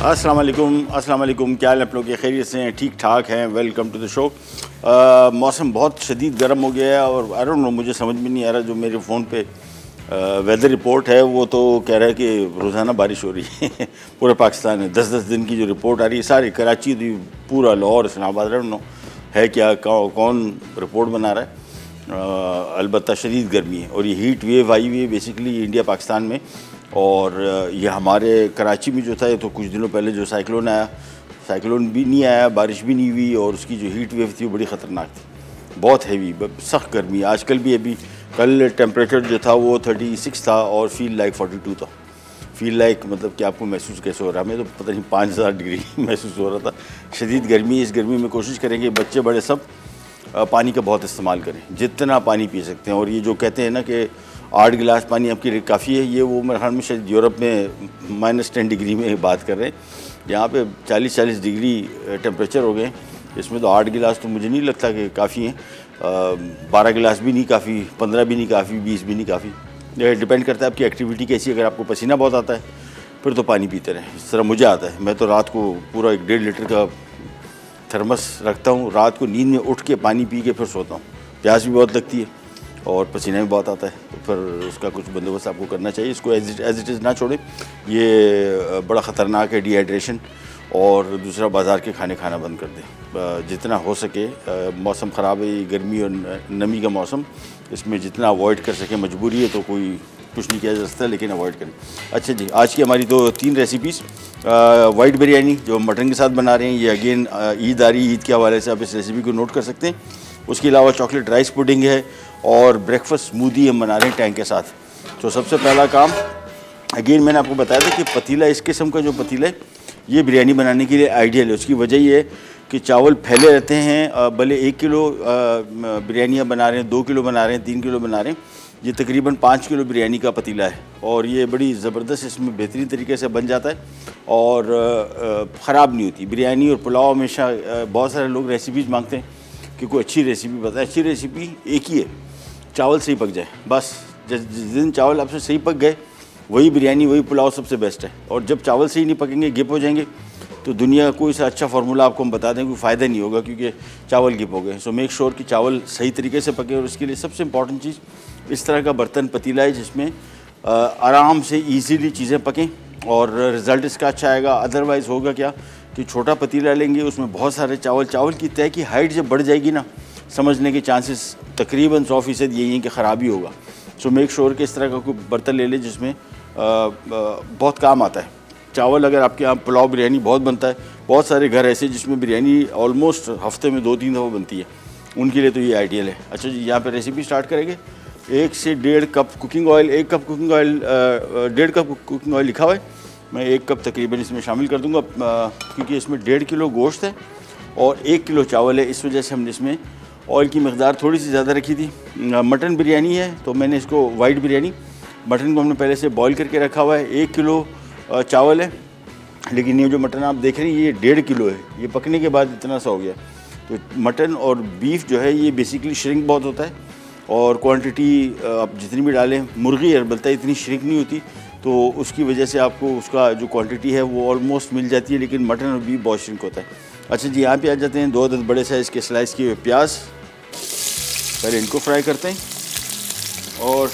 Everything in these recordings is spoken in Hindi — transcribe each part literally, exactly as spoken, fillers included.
अस्सलाम वालेकुम अस्सलाम वालेकुम। क्या हाल आप लोग के? खैरियत से हैं? ठीक ठाक हैं? Welcome to the show. मौसम बहुत शदीद गर्म हो गया है और आई डोंट नो, मुझे समझ में नहीं आ रहा। जो मेरे फ़ोन पे वेदर रिपोर्ट है वो तो कह रहा है कि रोज़ाना बारिश हो रही है पूरे पाकिस्तान में। दस दस दिन की जो रिपोर्ट आ रही है सारी, कराची पूरा, Lahore, Islamabad, I don't know है क्या, कौन रिपोर्ट बना रहा है। अलबत्ता शदीद गर्मी है और ये हीट वेव आई हुई है बेसिकली इंडिया पाकिस्तान में। और ये हमारे कराची में जो था, ये तो कुछ दिनों पहले जो साइक्लोन आया, साइक्लोन भी नहीं आया, बारिश भी नहीं हुई और उसकी जो हीट वेव थी वो बड़ी ख़तरनाक थी, बहुत हैवी, सख्त गर्मी। आजकल भी अभी कल टेम्परेचर जो था वो थर्टी सिक्स था और फील लाइक फोर्टी टू था। फील लाइक मतलब कि आपको महसूस कैसे हो रहा है? हमें तो पता नहीं पाँच हज़ार डिग्री महसूस हो रहा था। शदीद गर्मी। इस गर्मी में कोशिश करेंगे बच्चे बड़े सब पानी का बहुत इस्तेमाल करें, जितना पानी पी सकते हैं। और ये जो कहते हैं ना कि आठ गिलास पानी आपके लिए काफ़ी है, ये वो मेरे ख्याल में शायद यूरोप में माइनस टेन डिग्री में बात कर रहे हैं। यहाँ पे चालीस चालीस डिग्री टेम्परेचर हो गए, इसमें तो आठ गिलास तो मुझे नहीं लगता कि काफ़ी हैं। बारह गिलास भी नहीं काफ़ी, पंद्रह भी नहीं काफ़ी, बीस भी नहीं काफ़ी। ये डिपेंड करता है आपकी एक्टिविटी कैसी है। अगर आपको पसीना बहुत आता है फिर तो पानी पीते रहें, इस तरह मुझे आता है। मैं तो रात को पूरा एक डेढ़ लीटर का थर्मस रखता हूँ, रात को नींद में उठ के पानी पी के फिर सोता हूँ। प्यास भी बहुत लगती है और पसीना भी बहुत आता है, तो फिर उसका कुछ बंदोबस्त आपको करना चाहिए। इसको एज एज इट इज़ ना छोड़ें, ये बड़ा ख़तरनाक है, डिहाइड्रेशन। और दूसरा, बाज़ार के खाने खाना बंद कर दें जितना हो सके। मौसम ख़राब है, गर्मी और नमी का मौसम, इसमें जितना अवॉइड कर सके। मजबूरी है तो कोई कुछ नहीं किया जा सकता, लेकिन अवॉइड करें। अच्छा जी, आज की हमारी दो तीन रेसिपीज़। वाइट बिरयानी जो मटन के साथ बना रहे हैं, ये अगेन ईद आ रही, ईद के हवाले से आप इस रेसिपी को नोट कर सकते हैं। उसके अलावा चॉकलेट राइस पुडिंग है और ब्रेकफास्ट स्मूदी हम बना रहे हैं टैंग के साथ। तो सबसे पहला काम, अगेन मैंने आपको बताया था कि पतीला, इस किस्म का जो पतीला है ये बिरयानी बनाने के लिए आइडियल है। उसकी वजह ये है कि चावल फैले रहते हैं। भले एक किलो बिरयानियाँ बना रहे हैं, दो किलो बना रहे हैं, तीन किलो बना रहे हैं, ये तकरीबन पाँच किलो बिरयानी का पतीला है और ये बड़ी ज़बरदस्त, इसमें बेहतरीन तरीके से बन जाता है और ख़राब नहीं होती बिरयानी। और पुलाव हमेशा बहुत सारे लोग रेसिपीज़ मांगते हैं कि कोई अच्छी रेसिपी बताए। अच्छी रेसिपी एक ही है, चावल सही पक जाए बस। जिस दिन चावल आपसे सही पक गए, वही बिरयानी, वही पुलाव सबसे बेस्ट है। और जब चावल सही नहीं पकेंगे, गिप हो जाएंगे, तो दुनिया कोई सा अच्छा फार्मूला आपको हम बता दें, कोई फ़ायदा नहीं होगा, क्योंकि चावल गिप हो गए। सो मेक श्योर कि चावल सही तरीके से पके। और उसके लिए सबसे इंपॉर्टेंट चीज़, इस तरह का बर्तन पतीला है जिसमें आराम से ईजीली चीज़ें पकें और रिज़ल्ट इसका अच्छा आएगा। अदरवाइज़ होगा क्या कि छोटा पतीला लेंगे, उसमें बहुत सारे चावल, चावल की तय की हाइट जब बढ़ जाएगी ना, समझने के चांसेस तकरीबन सौ फ़ीसद यही हैं कि ख़राबी होगा। सो मेक श्योर कि इस तरह का कोई बर्तन ले लें जिसमें आ, आ, बहुत काम आता है चावल। अगर आपके यहाँ पुलाव बिरयानी बहुत बनता है, बहुत सारे घर ऐसे जिसमें बिरयानी ऑलमोस्ट हफ्ते में दो तीन दफ़ा बनती है, उनके लिए तो ये आइडियल है। अच्छा जी, यहाँ पे रेसिपी स्टार्ट करेंगे। एक से डेढ़ कप कुकिंग ऑयल, एक कप कुकिंग ऑयल, डेढ़ कप कुकिंग ऑयल लिखा हुआ है, मैं एक कप तकरीबन इसमें शामिल कर दूँगा, क्योंकि इसमें डेढ़ किलो गोश्त है और एक किलो चावल है, इस वजह से हमने इसमें ऑयल की मकदार थोड़ी सी ज़्यादा रखी थी। मटन बिरयानी है तो मैंने इसको, वाइट बिरयानी, मटन को हमने पहले से बॉईल करके रखा हुआ है। एक किलो चावल है, लेकिन ये जो मटन आप देख रहे हैं ये डेढ़ किलो है, ये पकने के बाद इतना सा हो गया। तो मटन और बीफ जो है ये बेसिकली श्रिंक बहुत होता है और क्वांटिटी आप जितनी भी डालें, मुर्गी अलबत्ता इतनी श्रिंक नहीं होती, तो उसकी वजह से आपको उसका जो क्वांटिटी है वो ऑलमोस्ट मिल जाती है, लेकिन मटन और बीफ बहुत श्रिंक होता है। अच्छा जी, यहाँ पे आ जाते हैं दो दस बड़े साइज़ के स्लाइस किए हुए प्याज, पहले इनको फ्राई करते हैं। और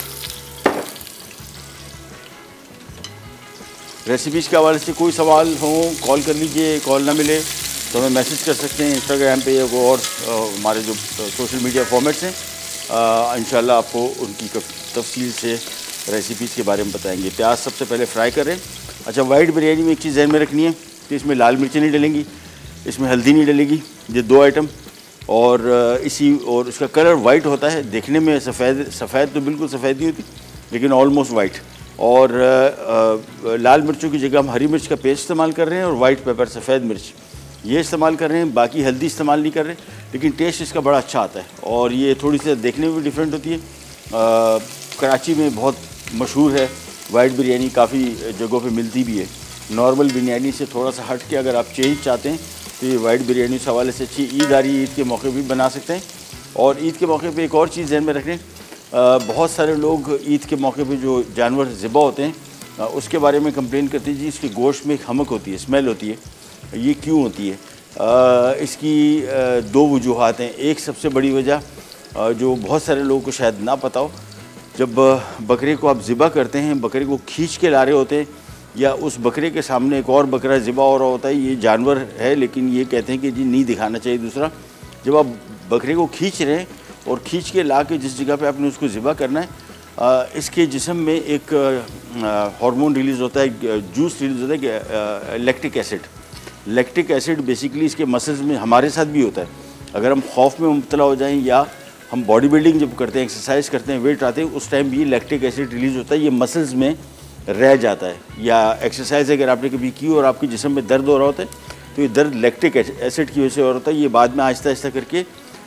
रेसिपीज़ के हवाले से कोई सवाल हो कॉल कर लीजिए, कॉल ना मिले तो हमें मैसेज कर सकते हैं इंस्टाग्राम पे या और हमारे जो सोशल मीडिया फॉर्मेट्स हैं। इंशाल्लाह आपको उनकी तफसील से रेसिपीज़ के बारे में बताएंगे। प्याज सबसे पहले फ्राई करें। अच्छा, वाइट बिरयानी में एक चीज़ ध्यान में रखनी है कि इसमें लाल मिर्ची नहीं डलेंगी, इसमें हल्दी नहीं डलेगी, ये दो आइटम। और इसी और इसका कलर वाइट होता है, देखने में सफ़ेद, सफ़ेद तो बिल्कुल सफ़ेद नहीं होती, लेकिन ऑलमोस्ट वाइट। और आ, लाल मिर्चों की जगह हम हरी मिर्च का पेस्ट इस्तेमाल कर रहे हैं और वाइट पेपर, सफ़ेद मिर्च, ये इस्तेमाल कर रहे हैं। बाकी हल्दी इस्तेमाल नहीं कर रहे, लेकिन टेस्ट इसका बड़ा अच्छा आता है और ये थोड़ी सी देखने में भी डिफरेंट होती है। आ, कराची में बहुत मशहूर है वाइट बिरयानी, काफ़ी जगहों पे मिलती भी है। नॉर्मल बिरयानी से थोड़ा सा हट के अगर आप चेंज चाहते हैं तो ये वाइट बिरयानी उस हवाले से अच्छी। ईद आ रही है, ईद के मौके भी बना सकते हैं। और ईद के मौके पे एक और चीज़ ध्यान में रखें, बहुत सारे लोग ईद के मौके पे जो जानवर ज़िबा होते हैं उसके बारे में कंप्लेन करते हैं जी इसके गोश्त में एक हमक होती है, स्मेल होती है, ये क्यों होती है? आ, इसकी आ, दो वजूहात हैं। एक सबसे बड़ी वजह जो बहुत सारे लोगों को शायद ना पता हो, जब बकरे को आप ज़िबा करते हैं, बकरे को खींच के ला रहे होते हैं या उस बकरे के सामने एक और बकरा ज़िबा हो रहा होता है, ये जानवर है लेकिन ये कहते हैं कि जी नहीं दिखाना चाहिए दूसरा। जब आप बकरे को खींच रहे हैं और खींच के ला के जिस जगह पे आपने उसको ज़िबा करना है, आ, इसके जिस्म में एक हार्मोन रिलीज़ होता है, जूस रिलीज़ होता है, lactic acid. Lactic acid basically इसके मसल्स में हमारे साथ भी होता है। अगर हम खौफ में मुब्तला हो जाएं या हम बॉडी बिल्डिंग जब करते हैं, एक्सरसाइज करते हैं, वेट आते हैं, उस टाइम भी लैक्टिक एसिड रिलीज़ होता है, ये मसल्स में रह जाता है। या एक्सरसाइज अगर आपने कभी की और आपके जिस्म में दर्द हो रहा होता है तो ये दर्द लैक्टिक एसिड की वजह से हो रहा होता है। ये बाद में आहिस्ता आहिस्ता करके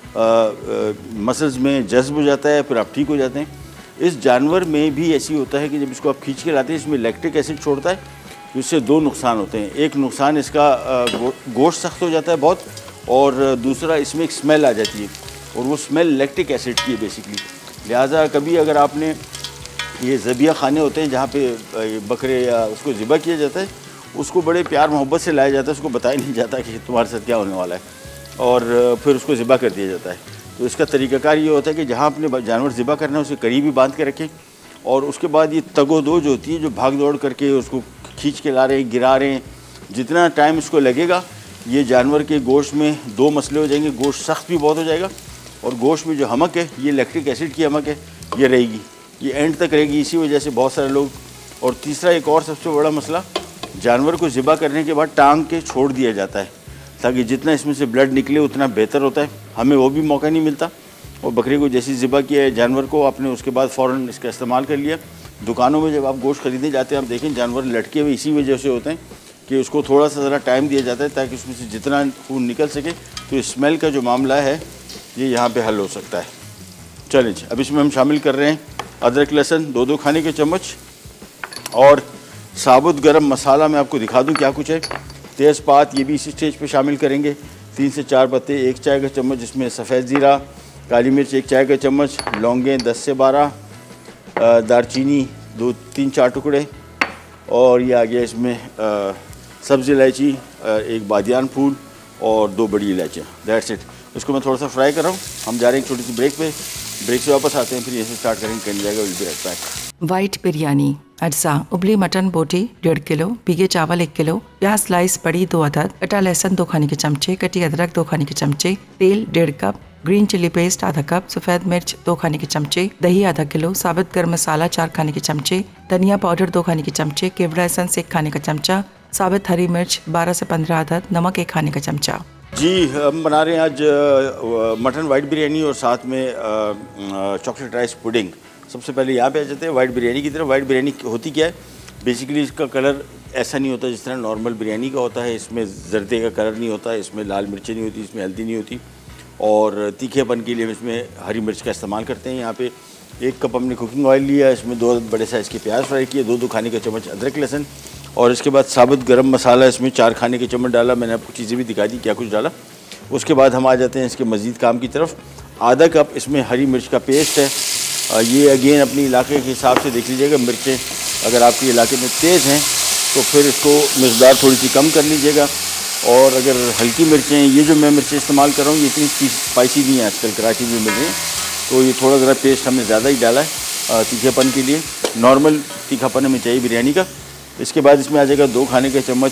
मसल्स में जज्ब हो जाता है, फिर आप ठीक हो जाते हैं। इस जानवर में भी ऐसी होता है कि जब इसको आप खींच के लाते हैं, इसमें लैक्टिक एसिड छोड़ता है, तो इससे दो नुकसान होते हैं। एक नुकसान इसका गो, गोश्त सख्त हो जाता है बहुत, और दूसरा इसमें एक स्मेल आ जाती है, और वो स्मेल लैक्टिक एसिड की है बेसिकली। लिहाजा कभी अगर आपने ये ज़बिया खाने होते हैं जहाँ पे बकरे या उसको ज़िबा किया जाता है, उसको बड़े प्यार मोहब्बत से लाया जाता है, उसको बताया नहीं जाता कि तुम्हारे साथ क्या होने वाला है, और फिर उसको ज़िबा कर दिया जाता है। तो इसका तरीक़ाकार ये होता है कि जहाँ आपने जानवर ज़िबा करना है उसे करीब ही बांध के रखें, और उसके बाद ये तगो-दो जो होती है, जो भाग दौड़ करके उसको खींच के ला रहे हैं, गिरा रहे हैं, जितना टाइम इसको लगेगा ये जानवर के गोश्त में दो मसले हो जाएंगे। गोश्त सख्त भी बहुत हो जाएगा, और गोश्त में जो हमक है ये लैक्टिक एसिड की हमक है, ये रहेगी, ये एंड तक रहेगी। इसी वजह से बहुत सारे लोग। और तीसरा एक और सबसे बड़ा मसला, जानवर को ज़िबा करने के बाद टांग के छोड़ दिया जाता है, ताकि जितना इसमें से ब्लड निकले उतना बेहतर होता है। हमें वो भी मौका नहीं मिलता। और बकरी को जैसे ज़िबा किया है जानवर को आपने, उसके बाद फ़ौरन इसका इस्तेमाल कर लिया। दुकानों में जब आप गोश्त ख़रीदने जाते हैं, आप देखें जानवर लटके हुए इसी वजह से होते हैं कि उसको थोड़ा सा ज़रा टाइम दिया जाता है ताकि उसमें से जितना खून निकल सके। तो स्मेल का जो मामला है ये यहाँ पे हल हो सकता है। चलें जी, अब इसमें हम शामिल कर रहे हैं अदरक लहसुन दो दो खाने के चम्मच, और साबुत गरम मसाला मैं आपको दिखा दूँ क्या कुछ है। तेज़पात ये भी इसी स्टेज पे शामिल करेंगे, तीन से चार पत्ते, एक चाय का चम्मच इसमें सफ़ेद ज़ीरा, काली मिर्च एक चाय का चम्मच, लौंगें दस से बारह, दारचीनी दो तीन चार टुकड़े, और ये आ गया इसमें सब्ज़ इलायची एक बादियान फूल और दो बड़ी इलायचियाँ। That's it. इसको मैं थोड़ा सा फ्राई कर रहा हूँ। हम जा रहे हैं एक छोटी सी ब्रेक पे, ब्रेक से वापस आते हैं, फिर ये स्टार्ट करेंगे, कर जाएगा। Will be right back. White biryani अज्जा उबली मटन बोटी डेढ़ किलो, भीगे चावल एक किलो, प्याज स्लाइस बड़ी दो अदद, कटा लहसुन दो खाने के चमचे, कटी अदरक दो खाने के चमचे, तेल डेढ़ कप, ग्रीन चिली पेस्ट आधा कप, सफ़ेद मिर्च दो खाने के चमचे, दही आधा किलो, साबुत गर्म मसाला चार खाने के चमचे, धनिया पाउडर दो खाने के चमचे, केवड़ा एसेंस एक खाने का चमचा, साबुत हरी मिर्च बारह से पंद्रह अदद, नमक एक खाने का चमचा। जी, हम बना रहे हैं आज मटन वाइट बिरयानी और साथ में चॉकलेट राइस पुडिंग। सबसे पहले यहाँ पे आ जाते हैं वाइट बिरयानी की तरफ। वाइट बिरयानी होती क्या है? बेसिकली इसका कलर ऐसा नहीं होता जिस तरह नॉर्मल बिरयानी का होता है। इसमें जर्दे का कलर नहीं होता, इसमें लाल मिर्चें नहीं होती, इसमें हल्दी नहीं होती, और तीखेपन के लिए हम इसमें हरी मिर्च का इस्तेमाल करते हैं। यहाँ पे एक कप हमने कुकिंग ऑयल लिया, इसमें दो बड़े साइज़ के प्याज फ्राई किए, दो दो खाने के चम्मच अदरक लहसुन, और इसके बाद साबुत गरम मसाला इसमें चार खाने के चम्मच डाला। मैंने आपको चीज़ें भी दिखा दी क्या कुछ डाला। उसके बाद हम आ जाते हैं इसके मज़ीद काम की तरफ। आधा कप इसमें हरी मिर्च का पेस्ट है। ये अगेन अपने इलाके के हिसाब से देख लीजिएगा। मिर्चें अगर आपके इलाके में तेज़ हैं तो फिर इसको मकदार थोड़ी सी कम कर लीजिएगा, और अगर हल्की मिर्चें, ये जो मैं मिर्चें इस्तेमाल कर रहा हूँ ये इतनी स्पाइसी नहीं है, आजकल कराची में मिल रही हैं, तो ये थोड़ा ज़रा पेस्ट हमने ज़्यादा ही डाला है तीखेपन के लिए। नॉर्मल तीखापन हमें चाहिए बिरयानी का। इसके बाद इसमें आ जाएगा दो खाने के चम्मच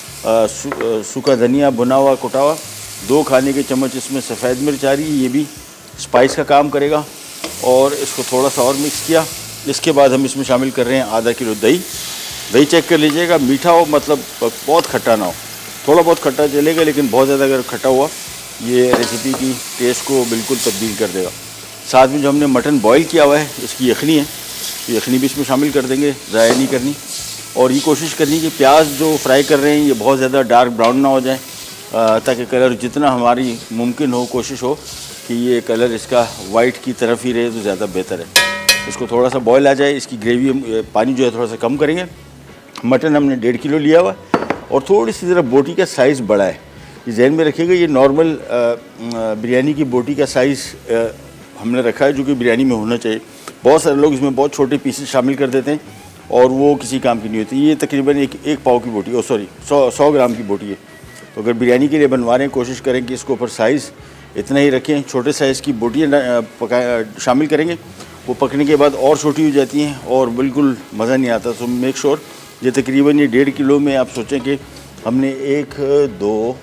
सू, सूखा धनिया भुना हुआ कुटा हुआ, दो खाने के चम्मच इसमें सफ़ेद मिर्च आ रही है, ये भी स्पाइस का काम करेगा, और इसको थोड़ा सा और मिक्स किया। इसके बाद हम इसमें शामिल कर रहे हैं आधा किलो दही। दही चेक कर लीजिएगा, मीठा हो, मतलब बहुत खट्टा ना हो, थोड़ा बहुत खट्टा चलेगा, लेकिन बहुत ज़्यादा अगर खट्टा हुआ ये रेसिपी की टेस्ट को बिल्कुल तब्दील कर देगा। साथ में जो हमने मटन बॉईल किया हुआ है, इसकी यखनी है, यखनी भी इसमें शामिल कर देंगे, ज़ाया नहीं करनी। और ये कोशिश करनी कि प्याज जो फ्राई कर रहे हैं ये बहुत ज़्यादा डार्क ब्राउन ना हो जाए, ताकि कलर जितना हमारी मुमकिन हो, कोशिश हो कि ये कलर इसका वाइट की तरफ ही रहे तो ज़्यादा बेहतर है। इसको थोड़ा सा बॉयल आ जाए, इसकी ग्रेवी पानी जो है थोड़ा सा कम करेंगे। मटन हमने डेढ़ किलो लिया हुआ, और थोड़ी सी ज़रा बोटी का साइज़ बड़ा है, ये जहन में रखिएगा। ये नॉर्मल बिरयानी की बोटी का साइज़ हमने रखा है जो कि बिरयानी में होना चाहिए। बहुत सारे लोग इसमें बहुत छोटे पीसेस शामिल कर देते हैं, और वो किसी काम की नहीं होती। ये तकरीबन एक एक पाव की बोटी, ओ सॉरी सौ सौ ग्राम की बोटी है। तो अगर बिरयानी के लिए बनवा रहे हैं, कोशिश करें कि इसके ऊपर साइज़ इतना ही रखें। छोटे साइज़ की बोटियाँ पका शामिल करेंगे, वो पकने के बाद और छोटी हो जाती हैं और बिल्कुल मज़ा नहीं आता। सो मेक श्योर ये तकरीबन ये डेढ़ किलो में आप सोचें कि हमने एक दो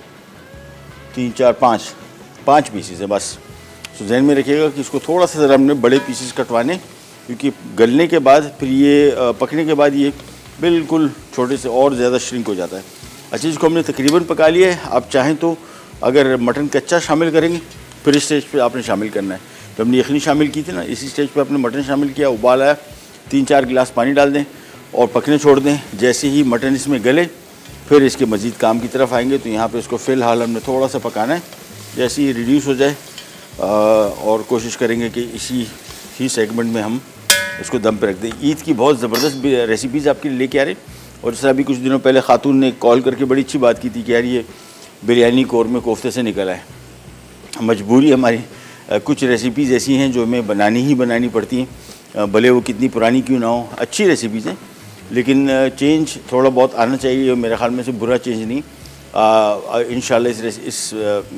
तीन चार पाँच पाँच पीसीस है बस। सो जहन में रखिएगा कि इसको थोड़ा सा ज़रा हमने बड़े पीसीस कटवाने, क्योंकि गलने के बाद फिर ये पकने के बाद ये बिल्कुल छोटे से और ज़्यादा श्रिंक हो जाता है। अच्छा, इसको हमने तकरीबन पका लिया है। आप चाहें तो अगर मटन कच्चा शामिल करेंगे फिर इस स्टेज पे आपने शामिल करना है। तो हमने यखनी शामिल की थी ना, इसी स्टेज पे आपने मटन शामिल किया, उबाल आया, तीन चार गिलास पानी डाल दें और पकने छोड़ दें। जैसे ही मटन इसमें गले फिर इसके मज़ीद काम की तरफ आएंगे। तो यहाँ पे इसको फ़िलहाल हमने थोड़ा सा पकाना है, जैसे ही रिड्यूस हो जाए और कोशिश करेंगे कि इसी ही सेगमेंट में हम इसको दम पे रख दें। ईद की बहुत ज़बरदस्त रेसिपीज़ आपके लिए लेके आ रहे हैं। और जैसे अभी कुछ दिनों पहले खातून ने कॉल करके बड़ी अच्छी बात की थी कि यार ये बिरयानी कौरमे कोफ्ते से निकला है। मजबूरी हमारी, कुछ रेसिपीज़ ऐसी हैं जो हमें बनानी ही बनानी पड़ती हैं, भले वो कितनी पुरानी क्यों ना हो। अच्छी रेसिपीज़ हैं लेकिन चेंज थोड़ा बहुत आना चाहिए, और मेरे ख्याल में से बुरा चेंज नहीं। इंशाल्लाह इस, इस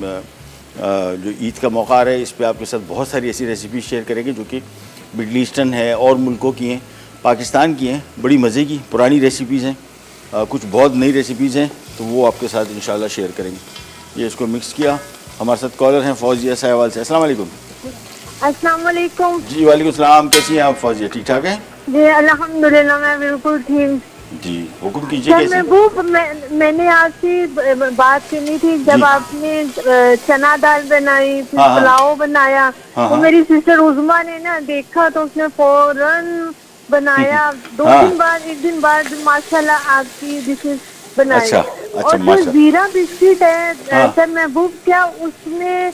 आ, आ, जो ईद का मौका आ रहा है, इस पे आपके साथ बहुत सारी ऐसी रेसिपीज़ शेयर करेंगे जो कि मिडल ईस्टर्न है और मुल्कों की हैं, पाकिस्तान की हैं, बड़ी मज़े की पुरानी रेसिपीज़ हैं, कुछ बहुत नई रेसिपीज़ हैं, तो वो आपके साथ इंशाल्लाह शेयर करेंगे। ये इसको मिक्स किया। हमारे साथ कॉलर हैं फौजिया साहिवाल से। अस्सलाम वालेकुम। अस्सलाम वालेकुम। जी वालेकुम सलाम। कैसी हैं आप फौजिया? ठीक ठाक हैं जी अल्हम्दुलिल्लाह, मैं बिल्कुल ठीक। जी हुक्म कीजिए। कैसे? महबूब, मैं, मैंने आपसे बात करनी थी। जब आपने चना दाल बनाई, फिर हाँ, पुलाव बनाया, हाँ, तो हाँ, मेरी सिस्टर उज़मा ने ना देखा तो उसने फौरन बनाया। दो हाँ, दिन बाद एक दिन बाद माशाल्लाह आपकी डिशेस बनाई। अच्छा, अच्छा, और जो माशाल्लाह। जीरा बिस्किट है हाँ। सर महबूब, क्या उसमें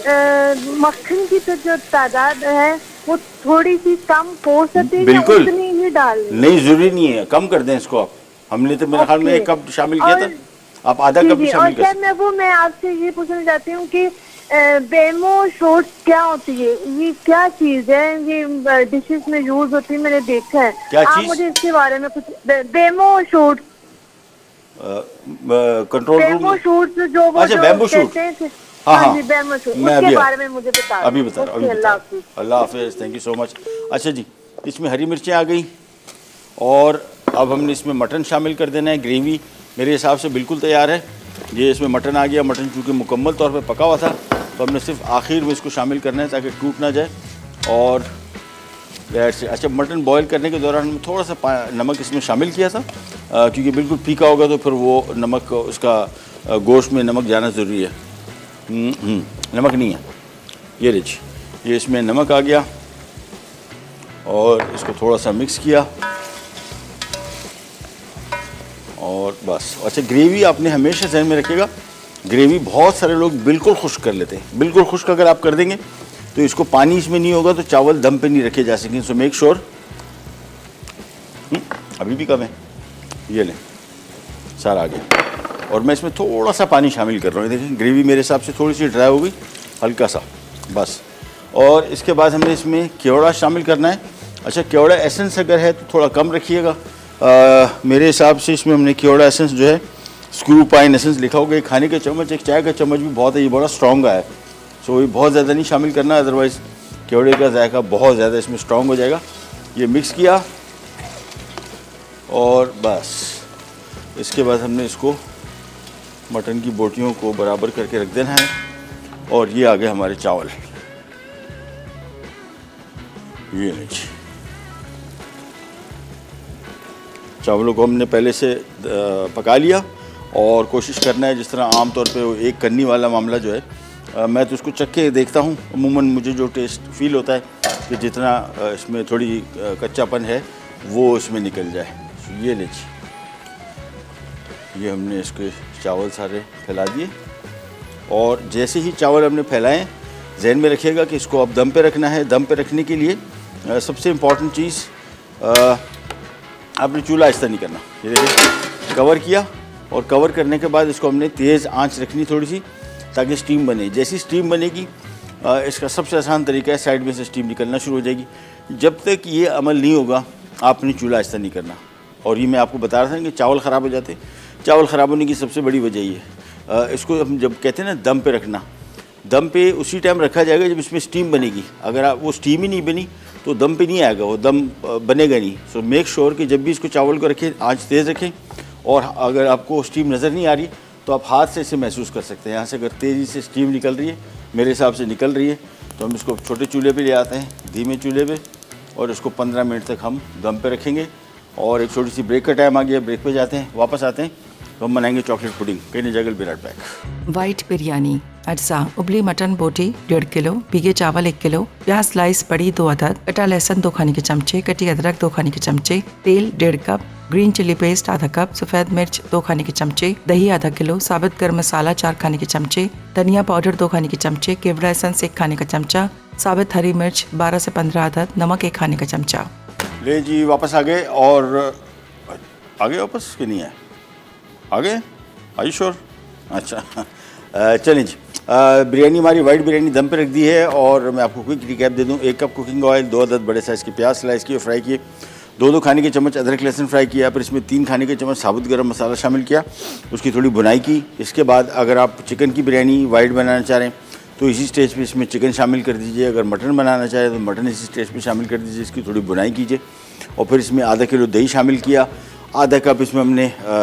मक्खन की तो जो तादाद है वो थोड़ी सी कम हो सकती है? बिल्कुल उतनी ही डाल नहीं, जरूरी नहीं है कम कर दें इसको आप। हमने तो मेरे ख्याल में एक कप शामिल किया था, आप आधा कप भी शामिल कर सकते। मैं वो मैं आपसे ये पूछना चाहती हूँ कि बेमो शॉर्ट्स क्या होती है? ये क्या चीज है? ये डिशेस में यूज होती है, मैंने देखा है। क्या आप चीज? मुझे इसके बारे में कुछ बेमो शॉर्ट्स कंट्रोल रूम। बेमो शॉर्ट्स जो वो अच्छा, बैम्बू शूट। कहते हैं। हाँ हाँ, जी, बैम्बू शूट, मैं उसके अभी बारे में मुझे बता अभी बता रहा हूँ, अभी बता रहा हूँ। अल्लाह हाफिज़, थैंक यू सो मच। अच्छा जी, इसमें हरी मिर्चें आ गई और अब हमने इसमें मटन शामिल कर देना है। ग्रेवी मेरे हिसाब से बिल्कुल तैयार है। ये इसमें मटन आ गया। मटन चूँकि मुकम्मल तौर पे पका हुआ था, तो हमने सिर्फ आखिर में इसको शामिल करना है ताकि टूट ना जाए। और से अच्छा, मटन बॉईल करने के दौरान हमने थोड़ा सा नमक इसमें शामिल किया था, क्योंकि बिल्कुल फीका होगा तो फिर वो नमक, उसका गोश्त में नमक जाना ज़रूरी है। नमक नहीं है, ये लीजिए, ये इसमें नमक आ गया और इसको थोड़ा सा मिक्स किया और बस। अच्छा, ग्रेवी आपने हमेशा ध्यान में रखिएगा, ग्रेवी बहुत सारे लोग बिल्कुल खुश्क कर लेते हैं। बिल्कुल खुश्क अगर आप कर देंगे तो इसको पानी इसमें नहीं होगा तो चावल दम पे नहीं रखे जा सकेंगे। So make sure. अभी भी कम है, ये लें, सारा आ गया। और मैं इसमें थोड़ा सा पानी शामिल कर रहा हूँ। देखें ग्रेवी मेरे हिसाब से थोड़ी सी ड्राई हो गई, हल्का सा बस। और इसके बाद हमने इसमें केवड़ा शामिल करना है। अच्छा, केवड़ा एसेंस अगर है तो थोड़ा कम रखिएगा। मेरे हिसाब से इसमें हमने केवड़ा एसेंस जो है, स्क्रू पाइन एसेंस लिखा होगा, एक खाने का चम्मच, एक चाय का चम्मच भी बहुत है, ये बड़ा स्ट्रॉन्ग है। सो ये बहुत ज़्यादा नहीं शामिल करना, अदरवाइज़ केवड़े का जायका बहुत ज़्यादा इसमें स्ट्रॉन्ग हो जाएगा। ये मिक्स किया और बस। इसके बाद हमने इसको मटन की बोटियों को बराबर करके रख देना है। और ये आ गए हमारे चावल, ये लीजिए। चावलों को हमने पहले से पका लिया और कोशिश करना है जिस तरह आम तौर पे एक कन्नी वाला मामला जो है, आ, मैं तो उसको चख के देखता हूँ। अमूमन मुझे जो टेस्ट फील होता है कि जितना इसमें थोड़ी कच्चापन है वो इसमें निकल जाए। ये लीजिए, ये हमने इसके चावल सारे फैला दिए। और जैसे ही चावल हमने फैलाएं, जहन में रखिएगा कि इसको अब दम पे रखना है। दम पे रखने के लिए आ, सबसे इम्पॉर्टेंट चीज़, आपने चूल्हा आहिस्ता नहीं करना। ये देखिए, कवर किया और कवर करने के बाद इसको हमने तेज़ आंच रखनी थोड़ी सी, ताकि स्टीम बने। जैसी स्टीम बनेगी, आ, इसका सबसे आसान तरीका है, साइड में से स्टीम निकलना शुरू हो जाएगी। जब तक ये अमल नहीं होगा आपने चूल्हा ऐसा नहीं करना। और ये मैं आपको बता रहा था कि चावल ख़राब हो जाते। चावल ख़राब होने की सबसे बड़ी वजह ये है, इसको हम जब कहते हैं ना दम पे रखना, दम पे उसी टाइम रखा जाएगा जब इसमें स्टीम बनेगी। अगर आप वो स्टीम ही नहीं बनी तो दम पे नहीं आएगा, वो दम बनेगा नहीं। सो मेक श्योर कि जब भी इसको चावल को रखें आंच तेज़ रखें, और अगर आपको स्टीम नज़र नहीं आ रही तो आप हाथ से इसे महसूस कर सकते हैं। यहाँ से अगर तेज़ी से स्टीम निकल रही है, मेरे हिसाब से निकल रही है, तो हम इसको छोटे चूल्हे पे ले आते हैं, धीमे चूल्हे पे, और इसको पंद्रह मिनट तक हम दम पे रखेंगे। और एक छोटी सी ब्रेक का टाइम आ गया, ब्रेक पे जाते हैं, वापस आते हैं तो हम बनाएंगे चॉकलेट पुडिंग। कहीं जगल be right back. White biryani, अज्जा उबली मटन बोटी डेढ़ किलो, भीगे चावल एक किलो, प्याज स्लाइस बड़ी दो अदद, कटा लहसुन दो खाने के चमचे, कटी अदरक दो खाने के चमचे, तेल डेढ़ कप, ग्रीन चिली पेस्ट आधा कप, सफ़ेद मिर्च दो खाने के चमचे, दही आधा किलो, साबुत गर्म मसाला चार खाने के चमचे, धनिया पाउडर दो खाने के चमचे, केवड़ा एसेंस एक खाने का चमचा, साबुत हरी मिर्च बारह से पंद्रह अदद, नमक एक खाने का चमचा। ले जी वापस आ गए, और आगे वापस कि नहीं है, आगे आई श्योर। अच्छा चलें जी, बिरयानी हमारी वाइट बिरयानी दम पे रख दी है। और मैं आपको क्विक रिकैप दे दूं, एक कप कुकिंग ऑयल, दो अदद बड़े साइज़ के प्याज स्लाइस किए फ्राई किए, दो दो खाने के चम्मच अदरक लहसुन फ्राई किया, फिर इसमें तीन खाने के चम्मच साबुत गरम मसाला शामिल किया, उसकी थोड़ी बुनाई की। इसके बाद अगर आप चिकन की बिरयानी वाइट बनाना चाह रहे हैं तो इसी स्टेज पे इसमें चिकन शामिल कर दीजिए। अगर मटन बनाना चाह रहे हैं तो मटन इसी स्टेज पे शामिल कर दीजिए, इसकी थोड़ी बुनाई कीजिए। और फिर इसमें आधा किलो दही शामिल किया, आधा कप इसमें हमने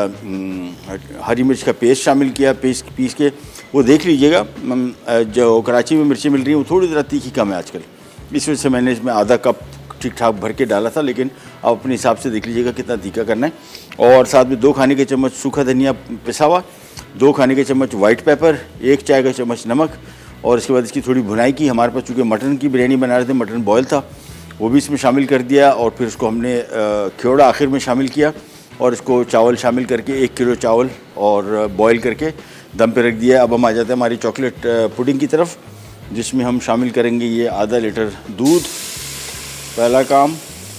आ, हरी मिर्च का पेस्ट शामिल किया, पेस्ट पीस के। वो देख लीजिएगा, जो कराची में मिर्ची मिल रही हैं वो थोड़ी ज़रा तीखी कम है आजकल, इस वजह से मैंने इसमें आधा कप ठीक ठाक भर के डाला था, लेकिन आप अपने हिसाब से देख लीजिएगा कितना तीखा करना है। और साथ में दो खाने के चम्मच सूखा धनिया पिसा हुआ, दो खाने के चम्मच वाइट पेपर, एक चाय का चम्मच नमक। और इसके बाद इसकी थोड़ी भुनाई की। हमारे पास चूँकि मटन की बिरयानी बना रहे थे, मटन बॉयल था, वो भी इसमें शामिल कर दिया। और फिर उसको हमने ख्योड़ा आखिर में शामिल किया, और इसको चावल शामिल करके एक किलो चावल और बॉयल करके दम पे रख दिया। अब हम आ जाते हैं हमारी चॉकलेट पुडिंग की तरफ, जिसमें हम शामिल करेंगे ये आधा लीटर दूध, पहला काम।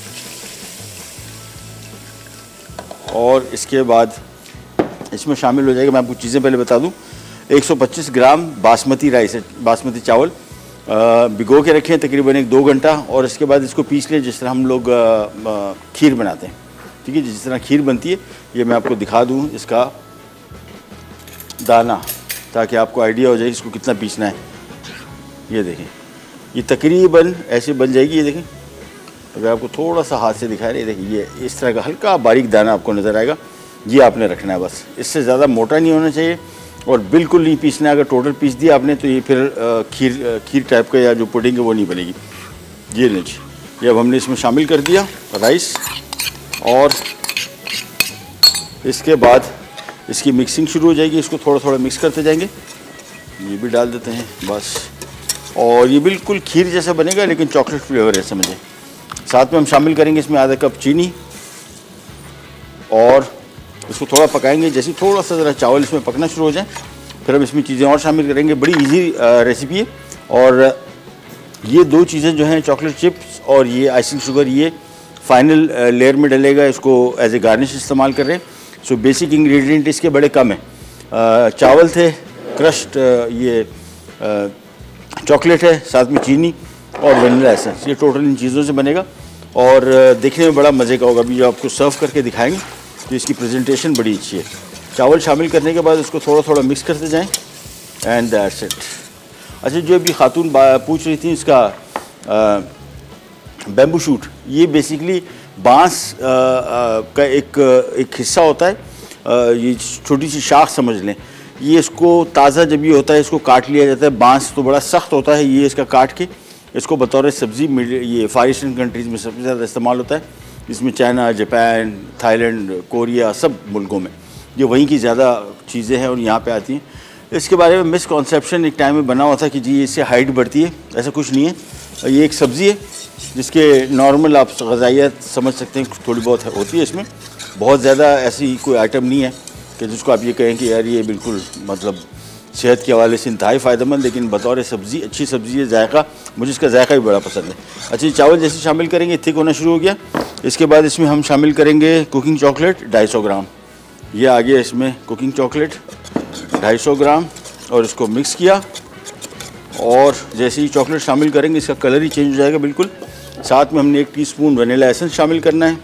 और इसके बाद इसमें शामिल हो जाएगा, मैं आपको चीज़ें पहले बता दूं, एक सौ पच्चीस ग्राम बासमती राइस है, बासमती चावल भिगो के रखें तकरीबन एक दो घंटा। और इसके बाद इसको पीस लें जिस तरह हम लोग खीर बनाते हैं, ठीक है, जिस तरह खीर बनती है। ये मैं आपको दिखा दूं इसका दाना, ताकि आपको आइडिया हो जाए इसको कितना पीसना है। ये देखें, ये तकरीबन ऐसे बन जाएगी। ये देखें, अगर आपको थोड़ा सा हाथ से दिखा रहे, देखिए ये इस तरह का हल्का बारीक दाना आपको नज़र आएगा। ये आपने रखना है बस, इससे ज़्यादा मोटा नहीं होना चाहिए और बिल्कुल नहीं पीसना है। अगर टोटल पीस दिया आपने तो ये फिर खीर खीर टाइप का या जो पुडिंग है वो नहीं बनेगी। ये लीजिए, ये अब हमने इसमें शामिल कर दिया राइस। और इसके बाद इसकी मिक्सिंग शुरू हो जाएगी, इसको थोड़ा थोड़ा मिक्स करते जाएंगे। ये भी डाल देते हैं बस, और ये बिल्कुल खीर जैसा बनेगा लेकिन चॉकलेट फ्लेवर है, समझे। साथ में हम शामिल करेंगे इसमें आधा कप चीनी, और इसको थोड़ा पकाएंगे। जैसे थोड़ा सा ज़रा चावल इसमें पकना शुरू हो जाए, फिर हम इसमें चीज़ें और शामिल करेंगे। बड़ी इजी रेसिपी है। और ये दो चीज़ें जो हैं, चॉकलेट चिप्स और ये आइसिंग शुगर, ये फाइनल लेयर में डलेगा। इसको एज ए गार्निश इस्तेमाल कर रहे हैं। सो बेसिक इंग्रेडिएंट इसके बड़े कम हैं। चावल थे, क्रश्ड ये चॉकलेट है, साथ में चीनी और वनीला एसेंस। ये टोटल इन चीज़ों से बनेगा और देखने में बड़ा मज़े का होगा। अभी जो आपको सर्व करके दिखाएंगे तो इसकी प्रेजेंटेशन बड़ी अच्छी है। चावल शामिल करने के बाद उसको थोड़ा थोड़ा मिक्स करते जाएं, एंड दैट्स इट। अच्छा, जो अभी खातून पूछ रही थी इसका बैम्बू शूट, ये बेसिकली बांस का एक एक हिस्सा होता है। आ, ये छोटी सी शाख समझ लें। ये इसको ताज़ा जब ये होता है इसको काट लिया जाता है। बांस तो बड़ा सख्त होता है, ये इसका काट के इसको बतौर सब्ज़ी ये फार ईस्टर्न कंट्रीज़ में सबसे ज़्यादा इस्तेमाल होता है। इसमें चाइना, जापान, थाईलैंड, कोरिया, सब मुल्कों में ये वहीं की ज़्यादा चीज़ें हैं और यहाँ पे आती हैं। इसके बारे में मिसकॉन्सेप्शन एक टाइम में बना हुआ था कि जी इससे हाइट बढ़ती है। ऐसा कुछ नहीं है। ये एक सब्ज़ी है जिसके नॉर्मल आप ग़ज़ाइयत समझ सकते हैं, थोड़ी बहुत होती है इसमें। बहुत ज़्यादा ऐसी कोई आइटम नहीं है कि जिसको आप ये कहें कि यार ये बिल्कुल मतलब सेहत के हवाले से इंतहाई फ़ायदेमंद, लेकिन बतौर सब्ज़ी अच्छी सब्ज़ी है। जायका, मुझे इसका जायका भी बड़ा पसंद है। अच्छा, चावल जैसे शामिल करेंगे थिक होना शुरू हो गया। इसके बाद इसमें हम शामिल करेंगे कुकिंग चॉकलेट ढाई सौ ग्राम। ये आ गया इसमें कुकिंग चॉकलेट ढाई सौ ग्राम, और इसको मिक्स किया। और जैसे ही चॉकलेट शामिल करेंगे इसका कलर ही चेंज हो जाएगा बिल्कुल। साथ में हमने एक टीस्पून वनीला एसेंस शामिल करना है।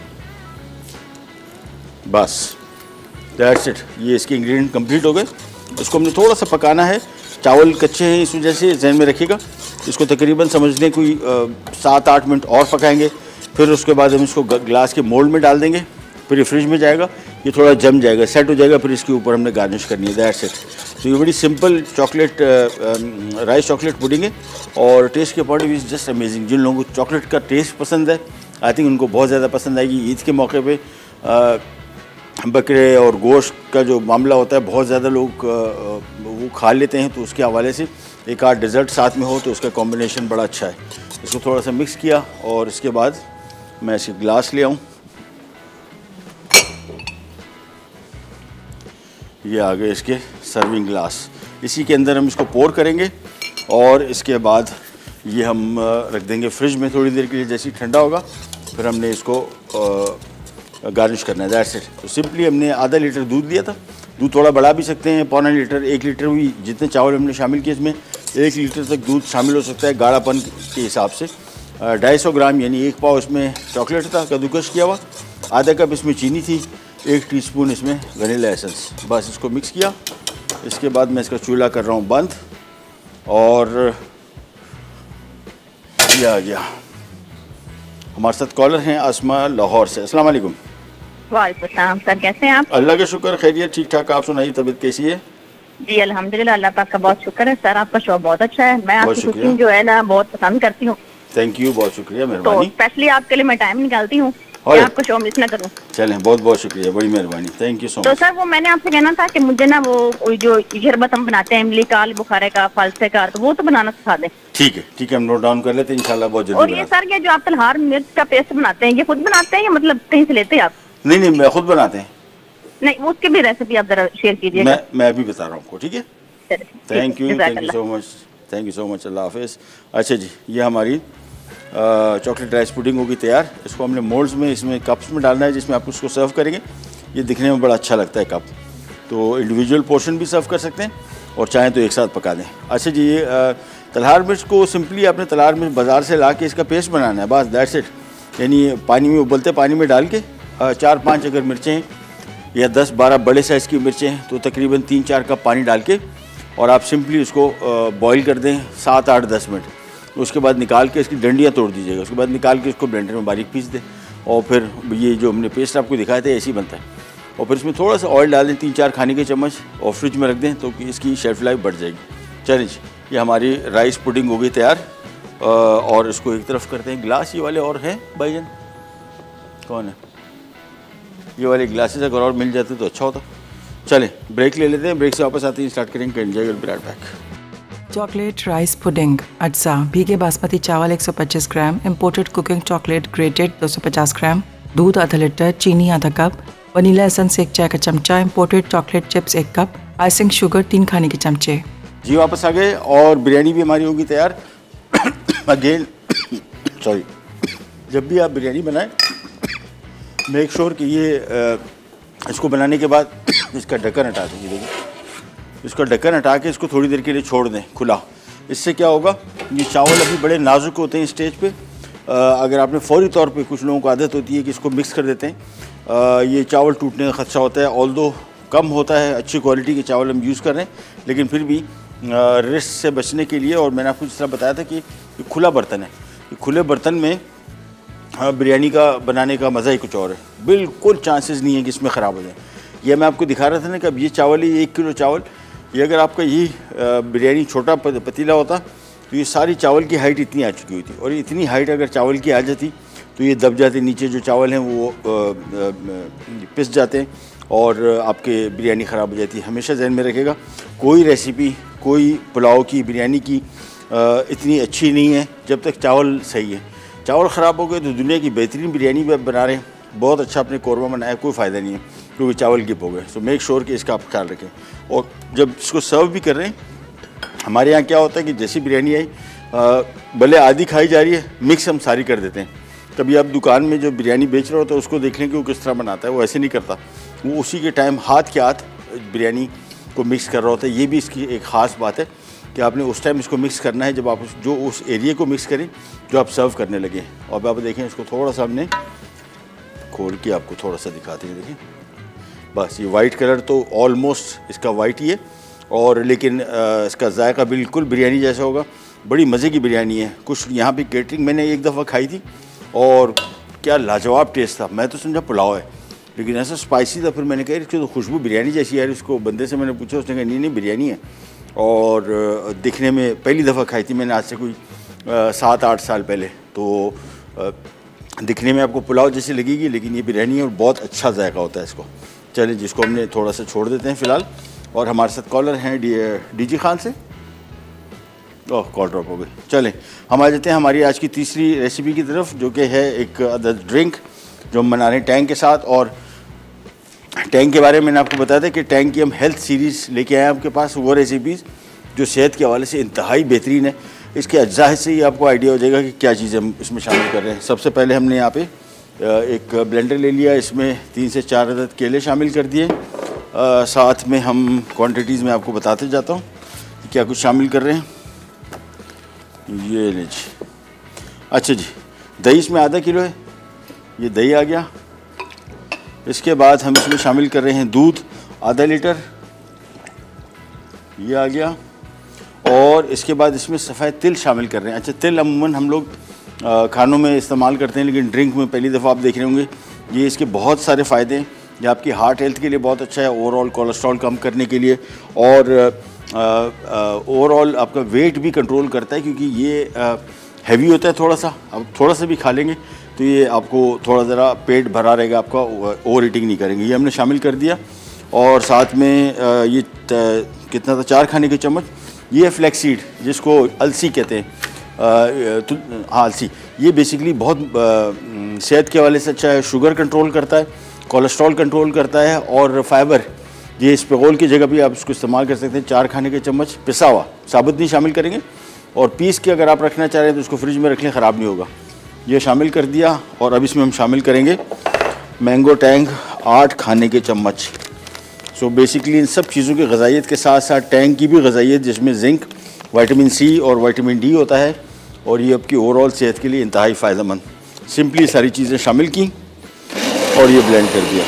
बस दैट्स इट, ये इसके इंग्रेडिएंट कंप्लीट हो गए। इसको हमने थोड़ा सा पकाना है, चावल कच्चे हैं इस वजह से जहन में रखिएगा। इसको तकरीबन समझने कोई सात आठ मिनट और पकाएंगे, फिर उसके बाद हम इसको ग्लास के मोल्ड में डाल देंगे, फिर ये फ्रिज में जाएगा, ये थोड़ा जम जाएगा, सेट हो जाएगा, फिर इसके ऊपर हमने गार्निश करनी है। That's it. तो ये बड़ी simple chocolate rice chocolate pudding है और टेस्ट के अकॉर्डिंग इज़ जस्ट अमेजिंग। जिन लोगों को चॉकलेट का टेस्ट पसंद है आई थिंक उनको बहुत ज़्यादा पसंद आएगी। ईद के मौके पे आ, बकरे और गोश्त का जो मामला होता है बहुत ज़्यादा लोग वो खा लेते हैं, तो उसके हवाले से एक आध डेज़र्ट साथ में हो तो उसका कॉम्बिनेशन बड़ा अच्छा है। इसको थोड़ा सा मिक्स किया और इसके बाद मैं इसके ग्लास ले आऊँ। ये आ गए इसके सर्विंग ग्लास, इसी के अंदर हम इसको पोर करेंगे और इसके बाद ये हम रख देंगे फ्रिज में थोड़ी देर के लिए। जैसे ही ठंडा होगा फिर हमने इसको गार्निश करना है। That's it. तो सिंपली हमने आधा लीटर दूध लिया था, दूध थोड़ा बढ़ा भी सकते हैं, पौना लीटर, एक लीटर भी, जितने चावल हमने शामिल किए इसमें एक लीटर तक दूध शामिल हो सकता है गाढ़ापन के हिसाब से। ढाई सौ ग्राम यानी एक पाव इसमें चॉकलेट था कद्दूकस किया हुआ, आधा कप इसमें चीनी थी, एक टीस्पून इसमें वनीला एसेंस। बस इसको मिक्स किया। इसके बाद मैं इसका चूल्हा कर रहा हूँ बंद और ये आ गया। हमारे साथ कॉलर हैं आसमा लाहौर से। अस्सलाम वालेकुम। वालेकुम सलाम सर, कैसे हैं आप? अल्लाह का शुक्र, खैरियत, ठीक ठाक। आप सुनाइए, तबीयत कैसी है? जी अल्हम्दुलिल्लाह, अल्लाह पाक का बहुत शुक्र है सर। आपका शो बहुत अच्छा है, मैं आपकी शुक्रिया। कुकिंग जो है ना बहुत पसंद करती हूँ। थैंक यू, बहुत शुक्रिया, तो मेहरबानी। स्पेशली आपके लिए मैं टाइम निकालती हूँ और- कि आपको शो मिस ना करूँ। चलें, बहुत बहुत शुक्रिया, बड़ी मेहरबानी, थैंक यू सो तो मच। सर वो मैंने आपसे कहना था कि मुझे ना वो वो जो शरबत हम बनाते हैं इमली का, आलू बुखारे का, फालसे का, तो वो तो बनाना सिखा दें। ठीक है, ठीक है, हम नोट डाउन कर लेते हैं, इंशाल्लाह बहुत और जल्दी ये बना। सर ये जो आप तलहार मिर्च का पेस्ट बनाते हैं, ये खुद बनाते हैं या मतलब कहीं से लेते हैं आप? नहीं नहीं, मैं खुद बनाते हैं। नहीं, वो उसकी भी रेसिपी आप जरा शेयर कीजिए। मैं मैं अभी बता रहा हूँ आपको, ठीक है? Thank you, thank you so much, thank you so much, अल्लाह हाफिज़। अच्छा जी, ये हमारी चॉकलेट राइस पुडिंग होगी तैयार। इसको हमने मोल्ड्स में, इसमें कप्स में डालना है जिसमें आप उसको सर्व करेंगे। ये दिखने में बड़ा अच्छा लगता है कप, तो इंडिविजुअल पोर्शन भी सर्व कर सकते हैं और चाहें तो एक साथ पका दें। अच्छा जी, ये तलहार मिर्च को सिंपली आपने तलहार मिर्च बाज़ार से ला के इसका पेस्ट बनाना है, बस दैट्स इट। यानी पानी में, उबलते पानी में डाल के चार पाँच अगर मिर्चें हैं या दस बारह बड़े साइज़ की मिर्चें हैं तो तकरीबन तीन चार कप पानी डाल के और आप सिंपली उसको बॉईल कर दें सात आठ दस मिनट। उसके बाद निकाल के इसकी डंडियाँ तोड़ दीजिएगा, उसके बाद निकाल के इसको ब्लेंडर में बारीक पीस दें और फिर ये जो हमने पेस्ट आपको दिखाया था ऐसे ही बनता है। और फिर इसमें थोड़ा सा ऑयल डाल दें, तीन चार खाने के चम्मच, और फ्रिज में रख दें तो कि इसकी शेल्फ लाइफ बढ़ जाएगी। चलिए जी, ये हमारी राइस पुडिंग हो गई तैयार और इसको एक तरफ करते हैं। ग्लास ये वाले और हैं भाईजान, कौन है? ये वाले ग्लासेस अगर और मिल जाते तो अच्छा होता। चलें ब्रेक ले लेते हैं, ब्रेक से वापस आते हैं, स्टार्ट करेंगे। Enjoy back. Chocolate rice pudding अज्जा, भीगे बासमती चावल एक सौ पच्चीस gram, imported cooking chocolate grated दो सौ पचास ग्राम, दूध आधा लीटर, चीनी आधा कप, वनीला एसेंस एक चाय का चमचा, इम्पोर्टेड चॉकलेट चिप्स एक कप, आइसिंग शुगर तीन खाने के चमचे। जी वापस आ गए और बिरयानी भी हमारी होगी तैयार। अगेन सॉरी, जब भी आप बिरयानी बनाएं मेक श्योर कि ये आ, इसको बनाने के बाद इसका ढक्कन हटा देंगे। देखिए, इसका ढक्कन हटा के इसको थोड़ी देर के लिए छोड़ दें खुला। इससे क्या होगा, ये चावल अभी बड़े नाजुक होते हैं स्टेज पे। आ, अगर आपने फौरी तौर पे, कुछ लोगों को आदत होती है कि इसको मिक्स कर देते हैं, आ, ये चावल टूटने का खदशा होता है। ऑल्दो कम होता है, अच्छी क्वालिटी के चावल हम यूज़ कर रहे हैं, लेकिन फिर भी रिस्क से बचने के लिए, और मैंने आपको जिस तरह बताया था कि ये खुला बर्तन है, ये खुले बर्तन में हाँ बिरयानी का बनाने का मज़ा ही कुछ और है। बिल्कुल चांसेस नहीं है कि इसमें ख़राब हो जाए। ये मैं आपको दिखा रहा था ना कि अब ये चावल ही एक किलो चावल, ये अगर आपका ये बिरयानी छोटा पतीला होता तो ये सारी चावल की हाइट इतनी आ चुकी होती, और इतनी हाइट अगर चावल की आ जाती तो ये दब जाते, नीचे जो चावल हैं वो पिस जाते हैं और आपके बिरयानी ख़राब हो जाती है। हमेशा जहन में रखेगा, कोई रेसिपी, कोई पुलाव की, बिरयानी की इतनी अच्छी नहीं है जब तक चावल सही है। चावल ख़राब हो गए तो दुनिया की बेहतरीन बिरयानी भी आप बना रहे हैं, बहुत अच्छा अपने कौरमा बनाया, कोई फ़ायदा नहीं है क्योंकि चावल गिप हो गए। सो मेक श्योर कि इसका आप ख्याल रखें। और जब इसको सर्व भी कर रहे हैं, हमारे यहाँ क्या होता है कि जैसी बिरयानी आई, भले आधी खाई जा रही है, मिक्स हम सारी कर देते हैं। कभी आप दुकान में जो बिरयानी बेच रहे होते हैं उसको देख लें कि वो किस तरह बनाता है, वो ऐसे नहीं करता, वो उसी के टाइम हाथ के हाथ बिरयानी को मिक्स कर रहा होता है। ये भी इसकी एक ख़ास बात है। कि आपने उस टाइम इसको मिक्स करना है जब आप उस, जो उस एरिया को मिक्स करें जो आप सर्व करने लगे। और अब आप देखें इसको थोड़ा सा हमने खोल के आपको थोड़ा सा दिखाते हैं। देखिए बस ये वाइट कलर तो ऑलमोस्ट इसका वाइट ही है, और लेकिन आ, इसका जायका बिल्कुल बिरयानी जैसा होगा। बड़ी मज़े की बिरयानी है। कुछ यहाँ पे केटरिंग मैंने एक दफ़ा खाई थी और क्या लाजवाब टेस्ट था। मैं तो समझा पुलाव है, लेकिन ऐसा स्पाइसी था। फिर मैंने कहा इसकी तो खुशबू बिरयानी जैसी है। इसको बंदे से मैंने पूछा, उसने कहा नहीं नहीं बिरयानी है। और दिखने में पहली दफ़ा खाई थी मैंने, आज से कोई सात आठ साल पहले। तो आ, दिखने में आपको पुलाव जैसी लगेगी, लेकिन ये बिरयानी है और बहुत अच्छा जायका होता है इसको। चलिए जिसको हमने थोड़ा सा छोड़ देते हैं फ़िलहाल। और हमारे साथ कॉलर हैं डी डी जी खान से। ओह कॉल ड्रॉप हो गई। चलें हम आ जाते हैं हमारी आज की तीसरी रेसिपी की तरफ, जो कि है एक अदर ड्रिंक जो हम बना रहे हैं टैंग के साथ। और टैंग के बारे में मैंने आपको बताया था कि टैंग की हम हेल्थ सीरीज़ लेके आए हैं आपके पास, वो रेसिपीज़ जो सेहत के हवाले से इंतहाई बेहतरीन है। इसके अज्जा से ही आपको आइडिया हो जाएगा कि क्या चीज़ें हम इसमें शामिल कर रहे हैं। सबसे पहले हमने यहाँ पे एक ब्लेंडर ले लिया, इसमें तीन से चार अदद केले शामिल कर दिए। साथ में हम क्वांटिटीज़ में आपको बताते जाता हूँ कि क्या कुछ शामिल कर रहे हैं। ये ले जी, अच्छा जी, दही इसमें आधा किलो है, ये दही आ गया। इसके बाद हम इसमें शामिल कर रहे हैं दूध आधा लीटर, ये आ गया। और इसके बाद इसमें सफ़ेद तिल शामिल कर रहे हैं। अच्छा तिल अमूमन हम लोग खानों में इस्तेमाल करते हैं, लेकिन ड्रिंक में पहली दफ़ा आप देख रहे होंगे। ये इसके बहुत सारे फ़ायदे हैं। ये आपकी हार्ट हेल्थ के लिए बहुत अच्छा है, ओवरऑल कोलेस्ट्रॉल कम करने के लिए, और ओवरऑल आपका वेट भी कंट्रोल करता है, क्योंकि ये हैवी होता है थोड़ा सा। अब थोड़ा सा भी खा लेंगे तो ये आपको थोड़ा ज़रा पेट भरा रहेगा आपका, ओवर ईटिंग नहीं करेंगे। ये हमने शामिल कर दिया। और साथ में आ, ये त, कितना था, चार खाने के चम्मच ये फ्लैक्सीड जिसको अलसी कहते हैं, तो हाँ अलसी। ये बेसिकली बहुत आ, सेहत के हवाले से अच्छा है। शुगर कंट्रोल करता है, कोलेस्ट्रॉल कंट्रोल करता है, और फाइबर ये स्पेगोल की जगह भी आप इसको इस्तेमाल कर सकते हैं। चार खाने के चम्मच पिसा हुआ, साबुत नहीं शामिल करेंगे। और पीस के अगर आप रखना चाह रहे हैं तो उसको फ्रिज में रख लें, ख़राब नहीं होगा। ये शामिल कर दिया। और अब इसमें हम शामिल करेंगे मैंगो टैंग आठ खाने के चम्मच। सो बेसिकली इन सब चीज़ों की ग़िज़ाइयत के साथ साथ टैंग की भी ग़िज़ाइयत, जिसमें जिंक, विटामिन सी और विटामिन डी होता है, और ये आपकी ओवरऑल सेहत के लिए इंतहाई फ़ायदेमंद। सिंपली सारी चीज़ें शामिल की और ये ब्लेंड कर दिया।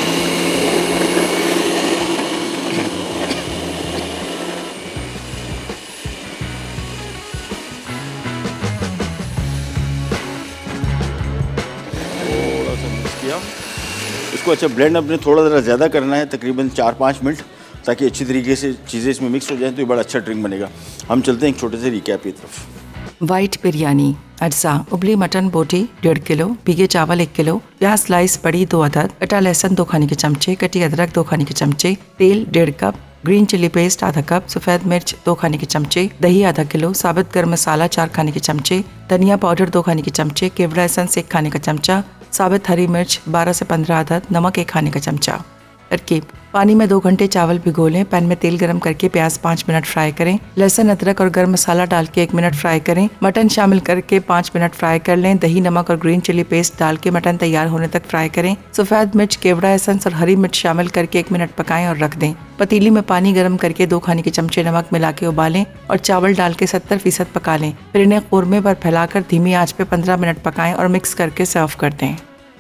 थोड़ा सा मिक्स किया इसको। अच्छा ब्लेंड अपने थोड़ा ज़रा ज़्यादा करना है, तकरीबन चार पाँच मिनट, ताकि अच्छी तरीके से चीज़ें इसमें मिक्स हो जाएं, तो ये बड़ा अच्छा ड्रिंक बनेगा। हम चलते हैं एक छोटे से रिकैप की तरफ। वाइट बिरयानी, अज्जा उबली मटन बोटी डेढ़ किलो, भीगे चावल एक किलो, प्याज स्लाइस बड़ी दो अदद, कटा लहसुन दो खाने के चमचे, कटी अदरक दो खाने के चमचे, तेल डेढ़ कप, ग्रीन चिली पेस्ट आधा कप, सफ़ेद मिर्च दो खाने के चमचे, दही आधा किलो, साबित गर्म मसाला चार खाने के चमचे, धनिया पाउडर दो खाने के चमचे, केवड़ा एसेंस एक खाने का चमचा, साबित हरी मिर्च बारह से पंद्रह अदद, नमक एक खाने का चमचा। तरकीब: पानी में दो घंटे चावल भिगो लें। पैन में तेल गरम करके प्याज पाँच मिनट फ्राई करें। लहसुन अदरक और गरम मसाला डाल के एक मिनट फ्राई करें। मटन शामिल करके पाँच मिनट फ्राई कर लें। दही, नमक और ग्रीन चिली पेस्ट डाल के मटन तैयार होने तक फ्राई करें। सफ़ेद मिर्च, केवड़ा एसेंस और हरी मिर्च शामिल करके एक मिनट पकाएं और रख दें। पतीली में पानी गर्म करके दो खाने के चमचे नमक मिला के उबालें और चावल डाल के सत्तर फीसद पका लें। फिर इन्हें कौरमे पर फैलाकर धीमी आंच पे पंद्रह मिनट पकाएं और मिक्स करके सर्व कर दें।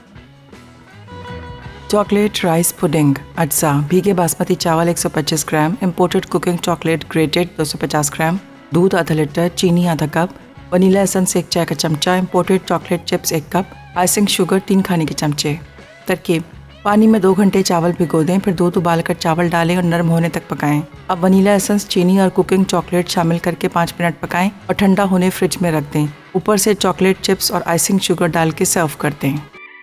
चॉकलेट राइस पुडिंग, अज्जा भीगे बासमती चावल एक सौ पच्चीस gram, imported cooking chocolate grated दो सौ पचास ग्राम, दूध आधा लीटर, चीनी आधा कप, वनीला एसेंस एक चाय का चमचा, इम्पोर्टेड चॉकलेट चिप्स एक कप, आइसिंग शुगर तीन खाने के चमचे। तरकीब: पानी में दो घंटे चावल भिगो दें, फिर दूध उबालकर चावल डालें और नरम होने तक पकाएं। अब वनीला एसेंस, चीनी और कुकिंग चॉकलेट शामिल करके पाँच मिनट पकाएं और ठंडा होने फ्रिज में रख दें। ऊपर से चॉकलेट चिप्स और आइसिंग शुगर डाल के सर्व कर दें।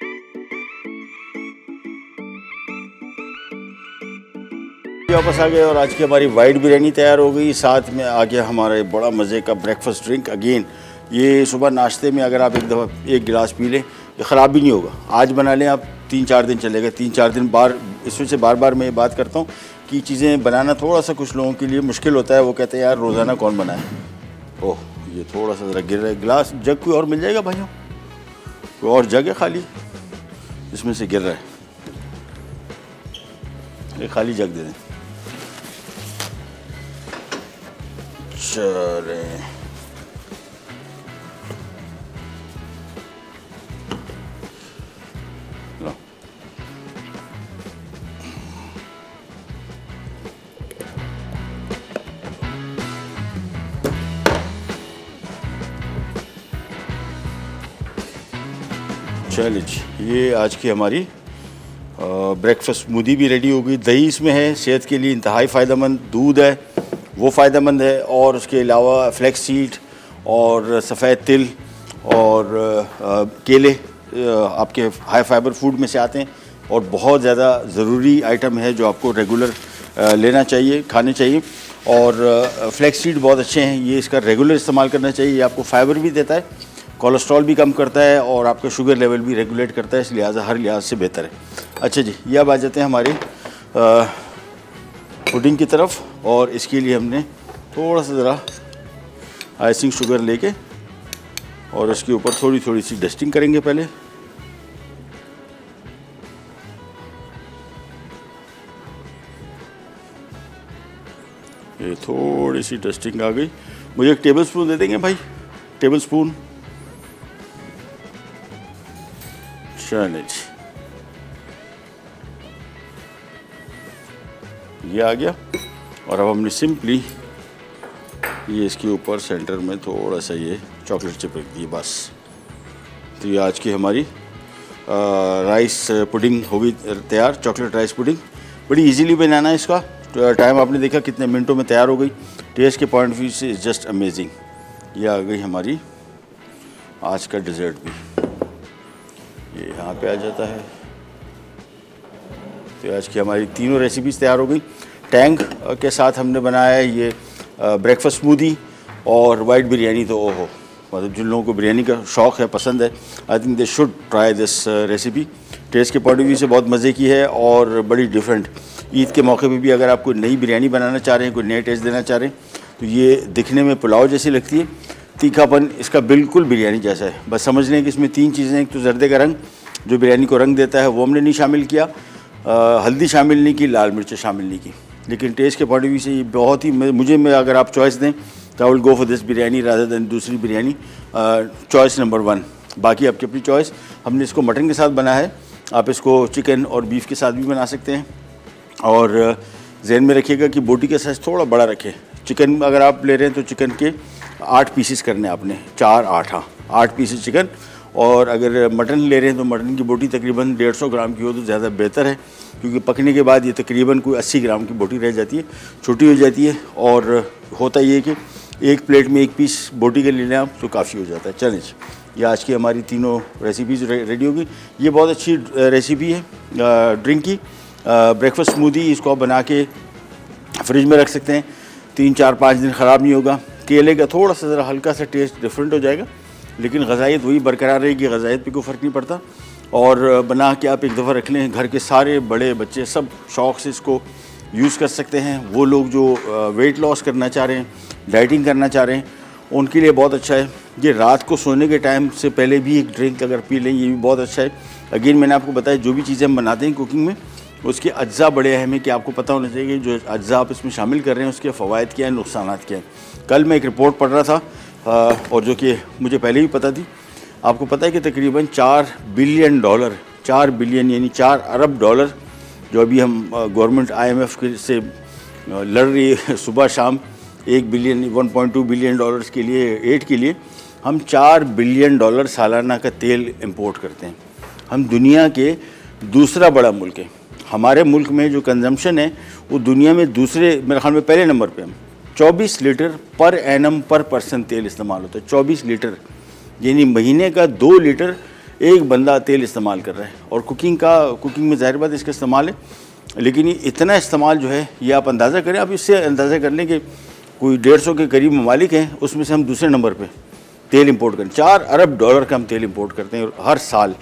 वापस आ गए और आज की हमारी वाइट बिरयानी तैयार हो गई। साथ में आ गया हमारे बड़ा मज़े का ब्रेकफास्ट ड्रिंक। अगेन ये सुबह नाश्ते में अगर आप एक दफ़ा एक गिलास पी लें, ये ख़राब भी नहीं होगा। आज बना लें आप, तीन चार दिन चलेगा। तीन चार दिन बार इसमें से बार बार मैं ये बात करता हूँ कि चीज़ें बनाना थोड़ा सा कुछ लोगों के लिए मुश्किल होता है। वो कहते हैं यार रोज़ाना कौन बनाए। ओह ये थोड़ा सा ज़रा गिर रहा है गिलास। जग कोई और मिल जाएगा भाइयों? कोई और जग है खाली? इसमें से गिर रहा है, ये खाली जग दे दें। चले लो। चलिए जी, ये आज की हमारी ब्रेकफास्ट स्मूदी भी रेडी हो गई। दही इसमें है, सेहत के लिए इंतहाई फ़ायदेमंद। दूध है वो फ़ायदेमंद है, और उसके अलावा फ्लैक्स सीड और सफ़ेद तिल और आ, केले आ, आपके हाई फाइबर फूड में से आते हैं, और बहुत ज़्यादा ज़रूरी आइटम है जो आपको रेगुलर आ, लेना चाहिए, खाने चाहिए। और फ्लैक्स सीड बहुत अच्छे हैं, ये इसका रेगुलर इस्तेमाल करना चाहिए। ये आपको फाइबर भी देता है, कोलेस्ट्रॉल भी कम करता है, और आपका शुगर लेवल भी रेगुलेट करता है, इस लिहाजा हर लिहाज से बेहतर है। अच्छा जी, ये अब आ जाते हैं हमारी पुडिंग की तरफ, और इसके लिए हमने थोड़ा सा ज़रा आइसिंग शुगर लेके और इसके ऊपर थोड़ी थोड़ी सी डस्टिंग करेंगे पहले। ये थोड़ी सी डस्टिंग आ गई। मुझे एक टेबल स्पून दे देंगे भाई, टेबल स्पून। चलिए जी, ये आ गया। और अब हमने सिंपली ये इसके ऊपर सेंटर में थोड़ा सा ये चॉकलेट चिप रख दी बस। तो ये आज की हमारी आ, राइस पुडिंग हो गई तैयार, चॉकलेट राइस पुडिंग। बड़ी इजीली बनाना है इसका, तो टाइम आपने देखा कितने मिनटों में तैयार हो गई। टेस्ट के पॉइंट ऑफ व्यू से इज़ जस्ट अमेजिंग। ये आ गई हमारी आज का डिज़र्ट भी, ये यहाँ पे आ जाता है। तो आज की हमारी तीनों रेसिपीज़ तैयार हो गई। टैंग के साथ हमने बनाया है ये ब्रेकफास्ट स्मूदी और वाइट बिरयानी। तो ओहो, मतलब जिन लोगों को बिरयानी का शौक़ है, पसंद है, I think they should try this recipe. Taste के पॉइंट ऑफ व्यू से बहुत मज़े की है और बड़ी डिफरेंट। ईद के मौके पे भी अगर आप कोई नई बिरयानी बनाना चाह रहे हैं, कोई नए टेस्ट देना चाह रहे हैं, तो ये दिखने में पुलाव जैसी लगती है। तीखापन इसका बिल्कुल बिरयानी जैसा है। बस समझ लें कि इसमें तीन चीज़ें, एक तो जर्दे का रंग जो बिरयानी को रंग देता है वो हमने नहीं शामिल किया, आ, हल्दी शामिल नहीं की, लाल मिर्चें शामिल नहीं की। लेकिन टेस्ट के पॉइंट ऑफ व्यू से ये बहुत ही, मुझे में अगर आप चॉइस दें तो I will go for this biryani rather than दूसरी बिरयानी, चॉइस नंबर वन। बाकी आपकी अपनी चॉइस। हमने इसको मटन के साथ बनाया है, आप इसको चिकन और बीफ के साथ भी बना सकते हैं। और जहन में रखिएगा कि बोटी का साइज़ थोड़ा बड़ा रखें। चिकन अगर आप ले रहे हैं तो चिकन के आठ पीसेस करने हैं आपने, चार आठ, हाँ आठ पीसेस चिकन। और अगर मटन ले रहे हैं तो मटन की बोटी तकरीबन डेढ़ सौ ग्राम की हो तो ज़्यादा बेहतर है, क्योंकि पकने के बाद ये तकरीबन कोई अस्सी ग्राम की बोटी रह जाती है, छोटी हो जाती है। और होता ये है कि एक प्लेट में एक पीस बोटी के ले लें आप तो काफ़ी हो जाता है। चलें, ये आज की हमारी तीनों रेसिपीज़ रेडी होगी। ये बहुत अच्छी रेसिपी है ड्रिंक की, ब्रेकफास्ट स्मूदी। इसको आप बना के फ्रिज में रख सकते हैं, तीन चार पाँच दिन ख़राब नहीं होगा। केले का थोड़ा सा ज़रा हल्का सा टेस्ट डिफरेंट हो जाएगा, लेकिन ग़ज़ाइयत वही बरकरार रहेगी, ग़ज़ाइयत पे कोई फ़र्क नहीं पड़ता। और बना के आप एक दफ़ा रख लें, घर के सारे बड़े बच्चे सब शौक़ से इसको यूज़ कर सकते हैं। वो लोग जो वेट लॉस करना चाह रहे हैं, डाइटिंग करना चाह रहे हैं, उनके लिए बहुत अच्छा है। ये रात को सोने के टाइम से पहले भी एक ड्रिंक अगर पी लें, ये भी बहुत अच्छा है। अगेन मैंने आपको बताया जो भी चीज़ें हम बनाते हैं कुकिंग में, उसके अज्जा बड़े अहम है कि आपको पता होना चाहिए कि जो अज्जा आप इसमें शामिल कर रहे हैं उसके फ़वाइद क्या हैं, नुकसानात क्या हैं। कल मैं एक रिपोर्ट पढ़ रहा था, और जो कि मुझे पहले ही पता थी। आपको पता है कि तकरीबन चार बिलियन डॉलर, चार बिलियन यानी चार अरब डॉलर जो अभी हम गवर्नमेंट आईएमएफ के से लड़ रही है सुबह शाम, एक billion one point two billion dollars के लिए, एड के लिए हम चार बिलियन डॉलर सालाना का तेल इंपोर्ट करते हैं। हम दुनिया के दूसरा बड़ा मुल्क है। हमारे मुल्क में जो कंजम्पशन है वो दुनिया में दूसरे, मेरे ख्याल में पहले नंबर पे हम चौबीस लीटर पर एनम पर पर्सन तेल इस्तेमाल होता है। चौबीस लीटर यानी महीने का दो लीटर एक बंदा तेल इस्तेमाल कर रहा है। और कुकिंग का कुकिंग में ज़ाहिर बात इसका इस्तेमाल है, लेकिन ये इतना इस्तेमाल जो है ये आप अंदाज़ा करें। आप इससे अंदाज़ा कर लें कि कोई डेढ़ सौ के करीब ममालिक हैं, उसमें से हम दूसरे नंबर पे तेल इंपोर्ट करें। चार अरब डॉलर का हम तेल इंपोर्ट करते हैं हर साल।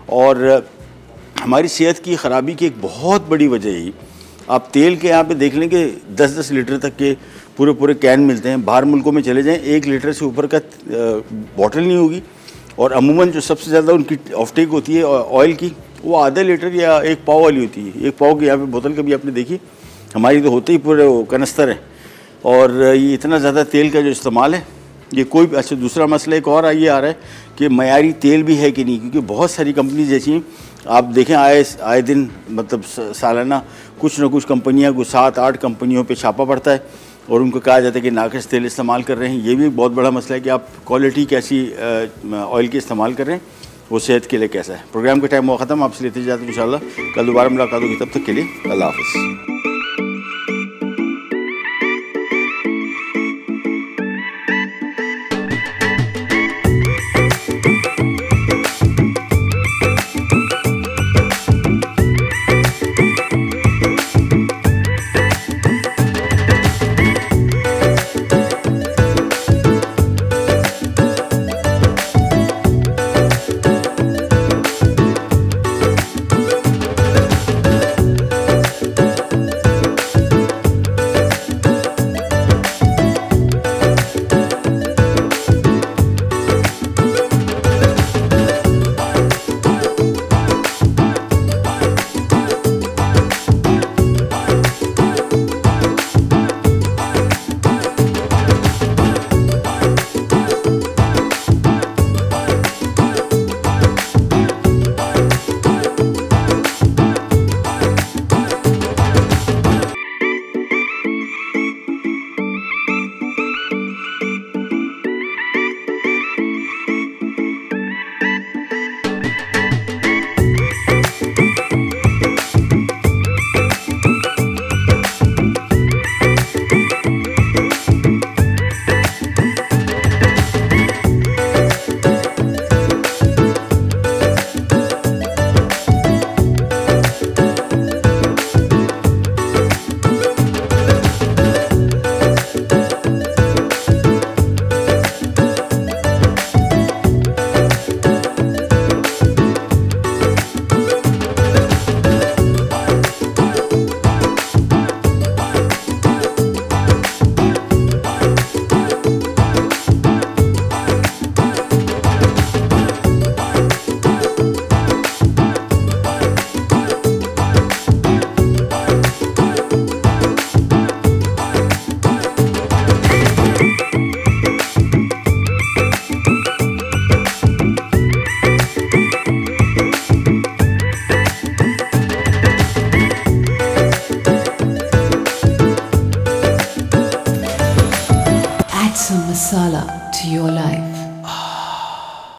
और हमारी सेहत की ख़राबी की एक बहुत बड़ी वजह ही, आप तेल के यहाँ पे देख लें कि दस दस लीटर तक के पूरे पूरे कैन मिलते हैं। बाहर मुल्कों में चले जाएं, एक लीटर से ऊपर का बॉटल नहीं होगी। और अमूमन जो सबसे ज़्यादा उनकी ऑफटेक होती है ऑयल की, वो आधा लीटर या एक पाव वाली होती है। एक पाव की यहाँ पे बोतल कभी आपने देखी? हमारी तो होते ही पूरे कनस्तर है। और ये इतना ज़्यादा तेल का जो इस्तेमाल है, ये कोई अच्छा दूसरा मसला एक और ये आ रहा है कि मयारी तेल भी है कि नहीं, क्योंकि बहुत सारी कंपनी जैसी आप देखें आए आए दिन मतलब सालाना कुछ ना कुछ कंपनियां कुछ सात आठ कंपनियों पे छापा पड़ता है और उनको कहा जाता है कि नाकिस तेल इस्तेमाल कर रहे हैं। ये भी एक बहुत बड़ा मसला है कि आप क्वालिटी कैसी ऑयल की इस्तेमाल कर रहे हैं, वो सेहत के लिए कैसा है। प्रोग्राम का टाइम हुआ ख़त्म, आपसे लेते जाते हैं इंशाल्लाह कल दोबारा मुलाकात होगी, तब तक के लिए अल्लाह हाफ़िज़।